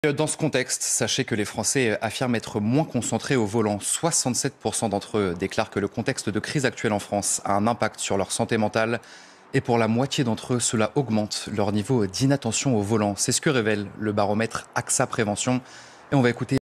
Dans ce contexte, sachez que les Français affirment être moins concentrés au volant. 67% d'entre eux déclarent que le contexte de crise actuelle en France a un impact sur leur santé mentale. Et pour la moitié d'entre eux, cela augmente leur niveau d'inattention au volant. C'est ce que révèle le baromètre AXA Prévention. Et on va écouter